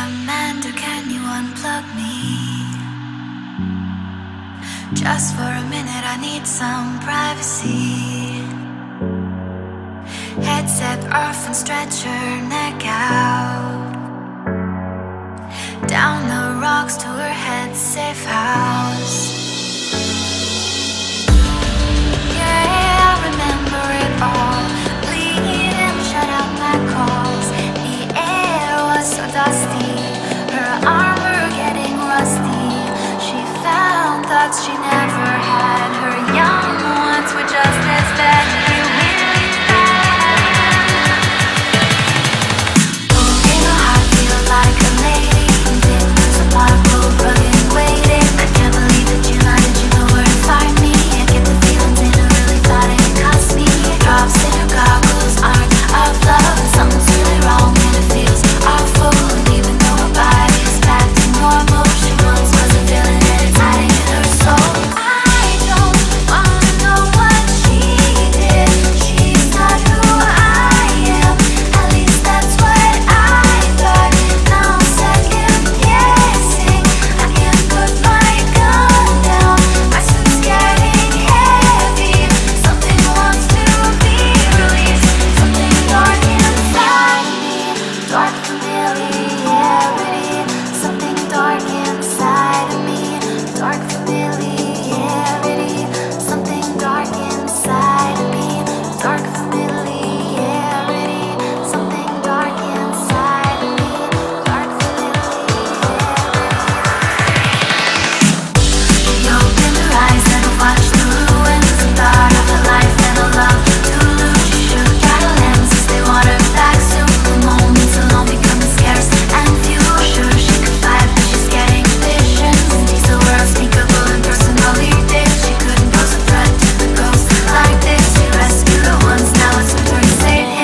Commander, can you unplug me? Just for a minute, I need some privacy. Headset off and stretch your neck out. Down the rocks to her head's safe house. Yeah, I remember it all. Bleed and shut out my calls. The air was so dusty, her armor getting rusty. She found thoughts she never had. Her young ones were just as bad. She really bad. Moving a heart, feel like a lady. Did lose a marble, rugged waiting. I can't believe that you lied. Did you know where to find me? I get the feelings and I really thought it cost me. Drops in her goggles aren't of love. Something's really wrong and it feels awful. And even though her body's back to normal, she once was a villain and it's hiding in her soul. I don't wanna know what she did. She's not who I am. At least that's what I thought. Now I'm second guessing. I can't put my gun down. My suit's getting heavy. Something wants to be released. Something dark inside me. Dark familiarity. Something dark inside of me. Dark familiarity. Something dark inside of me. Dark familiarity. Something dark inside of me. Dark familiarity. She opened her eyes and watched the ruins and thought of a life and a love to lose. She shook out her lenses, they want her back soon. The moments alone becoming scarce and few. Sure she could fight, but she's getting visions. And these are words speakable and personally did. She couldn't pose a threat to the ghost like this. He rescued her once, now it's her turn to save him.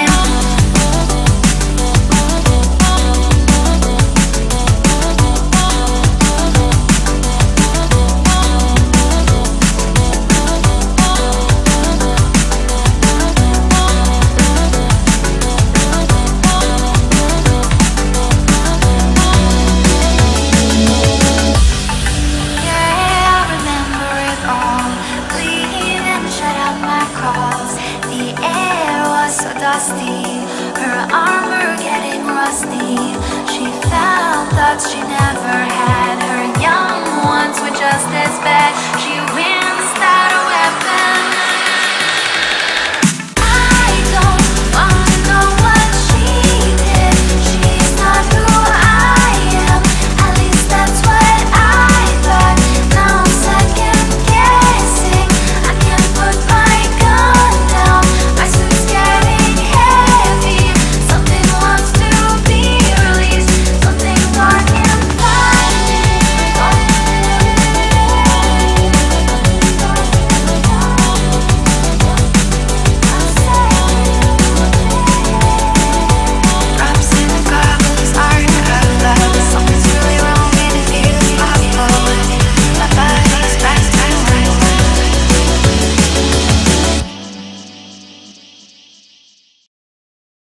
Yeah, I remember it all. Bleed and shut out my calls. The air was so dusty, her armor getting rusty. She found thoughts she never